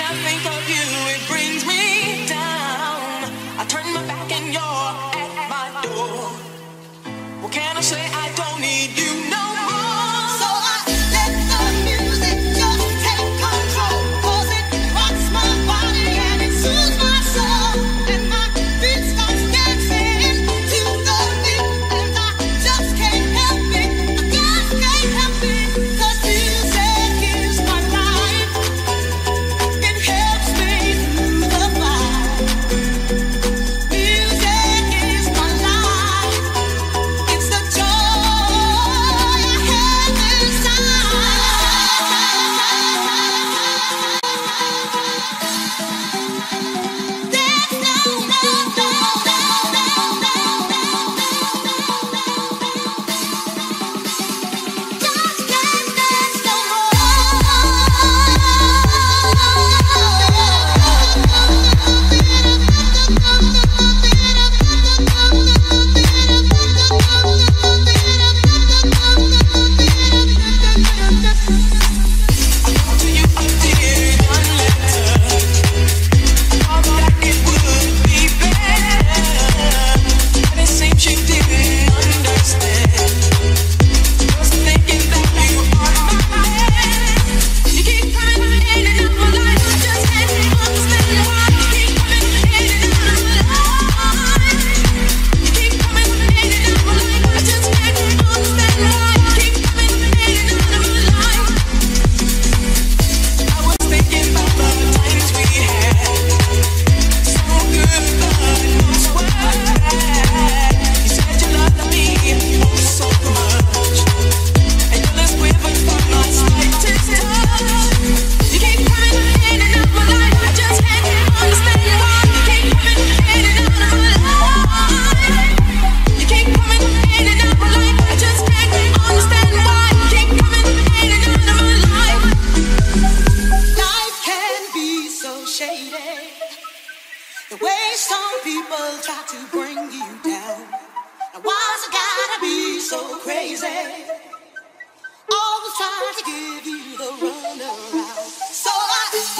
I think of you, it brings me down. I turn my back and you're at my door. What can I say? I don't need you no more. So I let the music just take control, 'cause it rocks my body and it soothes my soul. And my feet start dancing to the beat, and I just can't help it. I just can't help it, 'cause music is my life. It helps me through the fight. Music is my life. It's the joy I have inside. There's no, no, no, no, no, no, no, just can't dance no the way some people try to bring you down. Now why's it gotta be so crazy? Always try to give you the runaround. So I